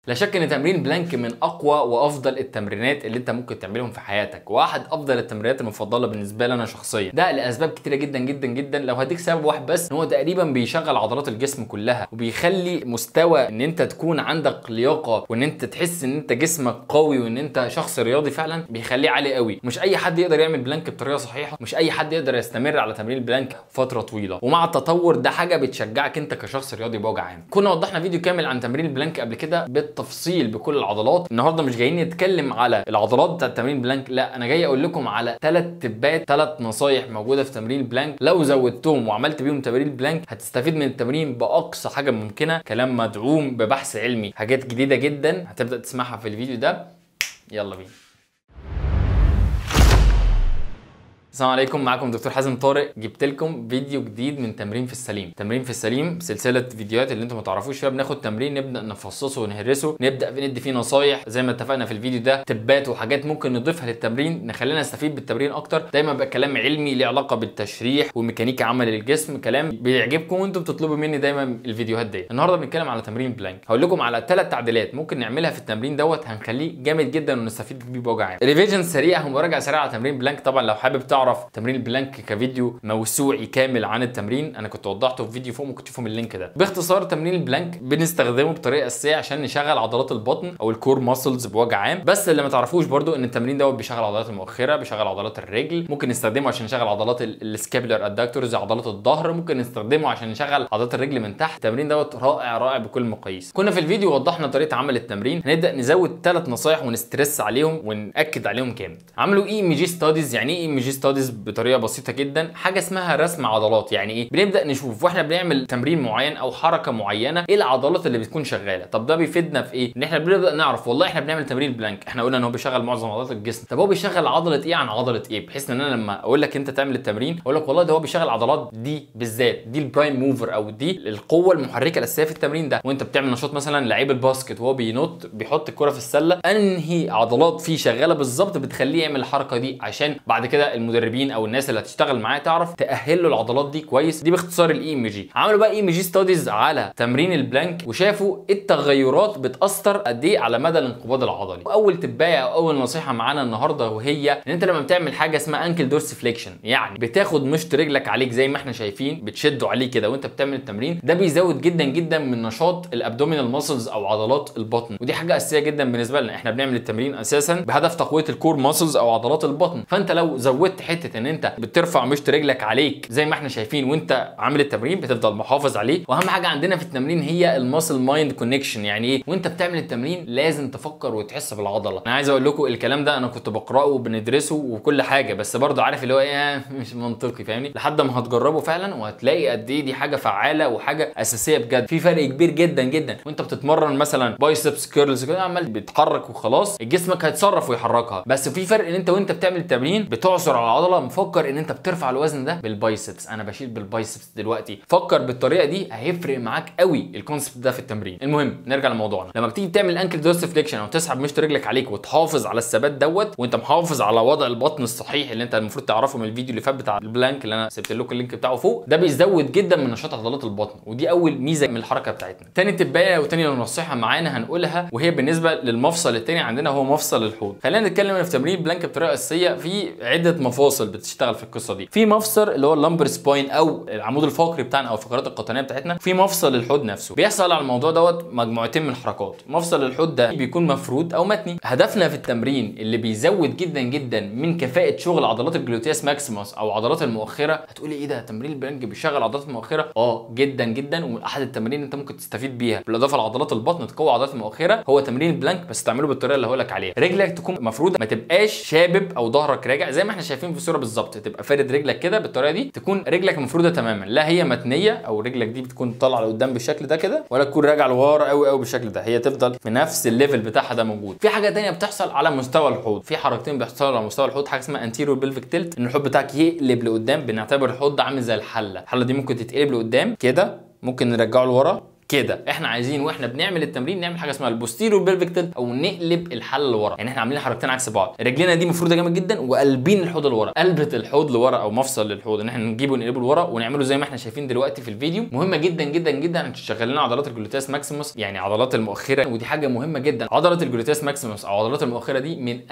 لا شك ان تمرين بلانك من اقوى وافضل التمرينات اللي انت ممكن تعملهم في حياتك، واحد افضل التمرينات المفضله بالنسبه لي انا شخصيا. ده لاسباب كتيره جدا جدا جدا. لو هديك سبب واحد بس، ان هو تقريبا بيشغل عضلات الجسم كلها، وبيخلي مستوى ان انت تكون عندك لياقه وان انت تحس ان انت جسمك قوي وان انت شخص رياضي فعلا، بيخليه عالي قوي. مش اي حد يقدر يعمل بلانك بطريقه صحيحه، مش اي حد يقدر يستمر على تمرين البلانك فتره طويله، ومع التطور ده حاجه بتشجعك انت كشخص رياضي بوجه عام. كنا وضحنا فيديو كامل عن تمرين البلانك قبل كده بالتفصيل بكل العضلات. النهارده مش جايين نتكلم على العضلات بتاعت تمرين البلانك، لا انا جاي اقول لكم على 3 تبات، 3 نصايح موجوده في تمرين البلانك لو زودتهم وعملت بيهم تمرين البلانك هتستفيد من التمرين باقصى حاجه ممكنه. كلام مدعوم ببحث علمي، حاجات جديده جدا هتبدا تسمعها في الفيديو ده. يلا بينا. السلام عليكم، معاكم دكتور حازم طارق. جبت لكم فيديو جديد من تمرين في السليم. تمرين في السليم سلسله فيديوهات اللي انتم ما تعرفوش فيها بناخد تمرين نبدا نفصصه ونهرسه، نبدا ندي فيه نصايح زي ما اتفقنا في الفيديو ده، تبات وحاجات ممكن نضيفها للتمرين نخلينا نستفيد بالتمرين اكتر. دايما بقى كلام علمي ليه علاقه بالتشريح وميكانيكا عمل الجسم، كلام بيعجبكم وانتم بتطلبوا مني دايما الفيديوهات دي. النهارده بنتكلم على تمرين بلانك. هقول لكم على 3 تعديلات ممكن نعملها في التمرين دوت هنخليه جامد جدا ونستفيد بيه بوجه عام. ريفيجن سريع ومراجعه سريعه على تمرين بلانك. طبعا لو حابب تعرف تمرين البلانك كفيديو موسوعي كامل عن التمرين انا كنت وضحته في فيديو فوق، ممكن تشوفوا من اللينك ده. باختصار تمرين البلانك بنستخدمه بطريقه اساسيه عشان نشغل عضلات البطن او الكور ماسلز بوجه عام. بس اللي ما تعرفوش برضو ان التمرين دوت بيشغل عضلات المؤخره، بيشغل عضلات الرجل، ممكن نستخدمه عشان نشغل عضلات السكابولار ادكتورز عضلات الظهر، ممكن نستخدمه عشان نشغل عضلات الرجل من تحت. التمرين دوت رائع رائع بكل المقاييس. كنا في الفيديو وضحنا طريقه عمل التمرين، هنبدا نزود 3 نصايح ونسترس عليهم ونأكد عليهم جامد. عملوا اي ام جي ستاديز. يعني ايه اي ام جي ستاديز؟ بطريقه بسيطه جدا، حاجه اسمها رسم عضلات. يعني ايه؟ بنبدا نشوف واحنا بنعمل تمرين معين او حركه معينه ايه العضلات اللي بتكون شغاله. طب ده بيفيدنا في ايه؟ ان احنا بنبدا نعرف والله احنا بنعمل تمرين بلانك، احنا قلنا ان هو بيشغل معظم عضلات الجسم، طب هو بيشغل عضله ايه عن عضله ايه؟ بحيث ان انا لما اقول لك انت تعمل التمرين اقول لك والله ده هو بيشغل عضلات دي بالذات، دي البرايم موفر او دي القوه المحركه الاساسيه في التمرين ده. وانت بتعمل نشاط مثلا لعيب الباسكت وهو بينط بيحط الكره في السله، انهي عضلات فيه شغاله بالظبط بتخليه يعمل الحركه دي، عشان بعد كده المدربين او الناس اللي هتشتغل معاه تعرف تاهل له العضلات دي كويس. دي باختصار الاي ام جي. عملوا بقى اي ام جي ستاديز على تمرين البلانك وشافوا التغيرات بتاثر قد ايه على مدى الانقباض العضلي. واول تبايه او اول نصيحه معانا النهارده وهي ان انت لما بتعمل حاجه اسمها انكل دورس فليكشن، يعني بتاخد مشط رجلك عليك زي ما احنا شايفين بتشده عليه كده وانت بتعمل التمرين، ده بيزود جدا جدا من نشاط الابدومينال ماسلز او عضلات البطن. ودي حاجه اساسيه جدا بالنسبه لنا، احنا بنعمل التمرين اساسا بهدف تقويه الكور ماسلز او عضلات البطن. فانت لو زودت حته ان انت بترفع مشط رجلك عليك زي ما احنا شايفين وانت عامل التمرين بتفضل محافظ عليه. واهم حاجه عندنا في التمرين هي الماسل مايند كونكشن. يعني ايه؟ وانت بتعمل التمرين لازم تفكر وتحس بالعضله. انا عايز اقول لكم الكلام ده انا كنت بقراه وبندرسه وكل حاجه، بس برضه عارف اللي هو ايه مش منطقي، فاهمني؟ لحد ما هتجربه فعلا وهتلاقي قد ايه دي حاجه فعاله وحاجه اساسيه بجد. في فرق كبير جدا جدا وانت بتتمرن مثلا بايسبس كيرلز كده عمال بتحرك وخلاص جسمك هيتصرف ويحركها، بس في فرق ان انت وانت بتعمل التمرين بتعصر على العضله مفكر ان انت بترفع الوزن ده بالبايسبس، انا بشيل بالبايسبس دلوقتي. فكر بالطريقه دي هيفرق معاك قوي الكونسبت ده في التمرين. المهم نرجع لموضوعنا. لما بتيجي تعمل انكل دورس فليكشن او تسحب مشط رجلك عليك وتحافظ على الثبات دوت وانت محافظ على وضع البطن الصحيح اللي انت المفروض تعرفه من الفيديو اللي فات بتاع البلانك اللي انا سبت لكم اللينك بتاعه فوق، ده بيزود جدا من نشاط عضلات البطن، ودي اول ميزه من الحركه بتاعتنا. تاني تبايه وتاني نصيحه معانا هنقولها وهي بالنسبه للمفصل التاني عندنا هو مفصل الحوض. خلينا نتكلم في تمرين البلانك بطريقه اساسيه في عده مفاصل بتشتغل في القصه دي. في مفصل اللي هو اللامبر سباين او العمود الفقري بتاعنا او الفقرات القطنيه بتاعتنا، في مفصل الحوض نفسه. بيحصل على الموضوع دوت مجموعتين من الحركات. مفصل الحوض ده بيكون مفرود او متني. هدفنا في التمرين اللي بيزود جدا جدا من كفاءه شغل عضلات الجلوتياس ماكسيموس او عضلات المؤخره. هتقولي ايه ده تمرين البلانك بيشغل عضلات المؤخره؟ جدا جدا، واحد التمارين انت ممكن تستفيد بيها بالاضافه لعضلات البطن تقوي عضلات المؤخره هو تمرين البلانك، بس تعمله بالطريقه اللي هقول لك عليها. رجلك تكون مفروده، ما تبقاش شابب او ظهرك راجع زي ما احنا شايفين في الصوره بالظبط، تبقى فارد رجلك كده بالطريقه دي، تكون رجلك مفروده تماما، لا هي متنيه او رجلك دي بتكون طالعه لقدام بالشكل ده كده ولا تكون راجعه لورا قوي قوي بالشكل ده، هي تفضل في نفس الليفل بتاعها ده موجود. في حاجه ثانيه بتحصل على مستوى الحوض، في حركتين بيحصلوا على مستوى الحوض، حاجه اسمها انتيريور بلفيك تلت، ان الحوض بتاعك يقلب لقدام. بنعتبر الحوض ده عامل زي الحله دي ممكن تتقلب لقدام كده، ممكن نرجعه لورا كده. احنا عايزين واحنا بنعمل التمرين نعمل حاجه اسمها البوستيريور بلفيك تلت، او نقلب الحله لورا. يعني احنا عاملين حركتين عكس بعض، رجلينا دي مفروده جامد جدا وقلبين الحوض لورا. قلبه الحوض لورا او مفصل للحوض ان احنا نجيبه ونقلبه لورا ونعمله زي ما احنا شايفين دلوقتي في الفيديو. مهمه جدا جدا جدا عشان تشغل لنا عضلات الجلوتياس ماكسيموس، يعني عضلات المؤخره، ودي حاجه مهمه جدا. عضله الجلوتياس ماكسيموس او عضلات المؤخره دي من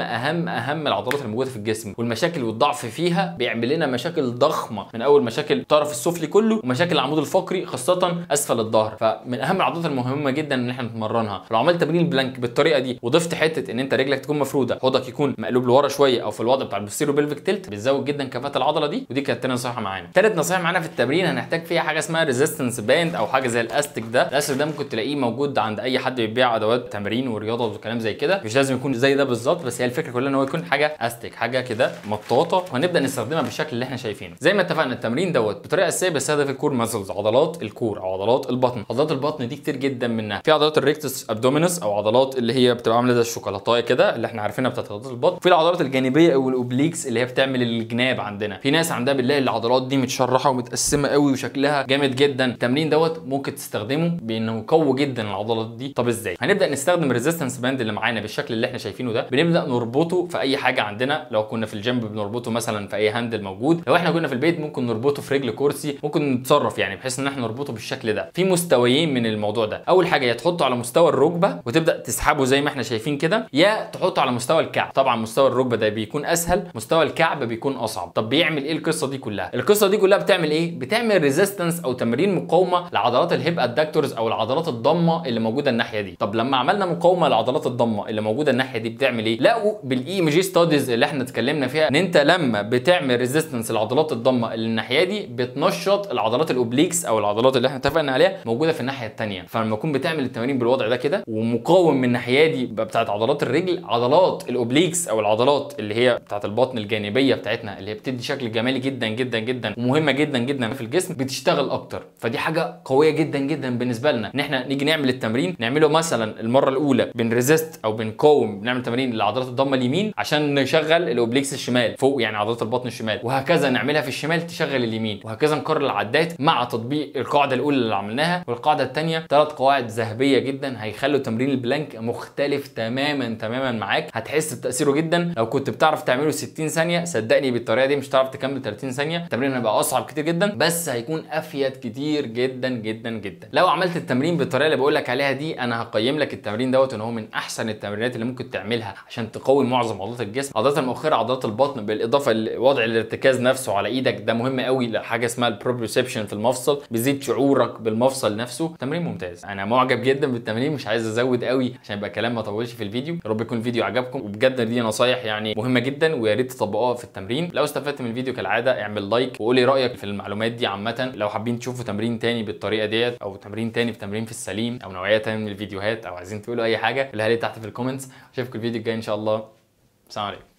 اهم العضلات اللي موجوده في الجسم، والمشاكل والضعف فيها بيعمل لنا مشاكل ضخمه، من اول مشاكل الطرف السفلي كله ومشاكل العمود الفقري خاصه اسفل الظهر. فمن اهم العضلات المهمه جدا ان احنا نتمرنها. لو عملت تمرين البلانك بالطريقه دي وضفت حته ان انت رجلك تكون مفروده، حوضك يكون مقلوب لورا شويه او في الوضع بتاع البوستيريور بلفيك تلت، بتزود جدا كفاءه العضله دي. ودي كانت تاني نصيحه معانا. ثالث نصيحه معانا في التمرين هنحتاج فيها حاجه اسمها ريزيستنس باند او حاجه زي الاستيك ده. الاستيك ده ممكن تلاقيه موجود عند اي حد بيبيع ادوات تمرين ورياضه وكلام زي كده، مش لازم يكون زي ده بالظبط، بس هي الفكره كلها ان هو يكون حاجه استيك، حاجه كده مطاطه، وهنبدا نستخدمها بالشكل اللي احنا شايفينه. زي ما اتفقنا التمرين دوت بطريقه اساسيه بيستهدف الكور ماسلز، عضلات الكور او عضلات البطن. عضلات البطن دي كتير جدا منها. في عضلات الريكتس ابدومينس او عضلات اللي هي بتبقى عامله زي الشوكولاته كده اللي احنا عارفينها بتاعت عضلات البطن. في العضلات الجانبيه او الاوبليكس اللي هي بتعمل الجناب عندنا. في ناس عندها بالله العضلات دي متشرحه ومتقسمه قوي وشكلها جامد جدا. التمرين دوت ممكن تستخدمه بانه يقوي جدا العضلات دي. طب ازاي؟ هنبدا نستخدم الريزيستنس باند اللي معانا بالشكل اللي احنا شايفينه ده. بنبدا نربطه في اي حاجه عندنا. لو كنا في الجيم بنربطه مثلا في اي هاندل موجود، لو احنا كنا في البيت ممكن نربطه في رجل كرسي، ممكن نتصرف يعني بحيث ان احنا نربطه بالشكل ده. في مستويين من الموضوع ده. اول حاجه يا تحطه على مستوى الركبه وتبدا تسحبه زي ما احنا شايفين كده، يا تحطه على مستوى الكعب. طبعا مستوى الركبه ده بيكون اسهل، مستوى الكعب بيكون اصعب. طب بيعمل ايه القصه دي كلها؟ القصه دي كلها بتعمل ايه؟ بتعمل ريزيستنس او تمرين مقاومه لعضلات الهيب ادكتورز او العضلات الضمه اللي موجوده الناحيه دي. طب لما عملنا مقاومه لعضلات الضمه اللي موجوده الناحيه دي بتعمل ايه؟ لقوا بالاي ام جي ستاديز اللي احنا اتكلمنا فيها ان انت لما بتعمل ريزيستنس لعضلات الضمه اللي الناحيه دي بتنشط العضلات الاوبليكس او العضلات اللي احنا اتفقنا عليها موجوده في الناحيه الثانيه. فلما تكون بتعمل التمارين بالوضع ده كده ومقاوم من الناحيه دي بتاعت عضلات الرجل، عضلات الاوبليكس او العضلات اللي هي بتاعت البطن الجانبيه بتاعتنا اللي هي بتدي شكل جمالي جدا جدا جدا ومهمه جدا جدا في الجسم بتشتغل اكتر. فدي حاجه قويه جدا جدا بالنسبه لنا ان احنا نيجي نعمل التمرين نعمله مثلا المره الاولى بنريزست او بنقاوم بنعمل تمارين لعضلات الضمه اليمين عشان نشغل الاوبليكس الشمال فوق، يعني عضلات البطن الشمال، وهكذا نعملها في الشمال تشغل اليمين، وهكذا نكرر العدات مع تطبيق القاعده الاولى اللي عملناها والقاعده الثانيه. 3 قواعد ذهبيه جدا هيخلوا تمرين البلانك مختلف تماما معاك. هتحس بتاثيره جدا. لو كنت بتعرف تعمله 60 ثانيه صدقني بالطريقه دي مش هتعرف تكمل 30 ثانيه. التمرين هيبقى اصعب كتير جدا بس هيكون افيد كتير جدا جدا جدا. لو عملت التمرين بالطريقه اللي بقول لك عليها دي انا هقيم لك التمرين دوت ان هو من احسن التمرينات اللي ممكن تعملها عشان تقوي معظم عضلات الجسم، عضلات المؤخره، عضلات البطن، بالاضافه لوضع الارتكاز نفسه على ايدك. ده مهم قوي لحاجه اسمها البروبريوسبشن في المفصل، بيزيد شعورك بالمفصل نفسه. تمرين ممتاز. انا معجب جدا بالتمرين، مش عايز ازود قوي عشان يبقى كلام ما طولش في الفيديو. يا رب يكون الفيديو عجبكم، وبجد دي نصايح يعني مهمه جدا ويا ريت تطبقوها في التمرين. لو استفدت من الفيديو كالعاده اعمل لايك وقول لي رايك في المعلومات دي عامه. لو حابين تشوفوا تمرين تاني بالطريقه ديت او تمرين تاني في تمرين في السليم او نوعيه تانيه من الفيديوهات او عايزين تقولوا اي حاجه قولها لي تحت في الكومنتس. اشوفكم الفيديو الجاي ان شاء الله. السلام عليكم.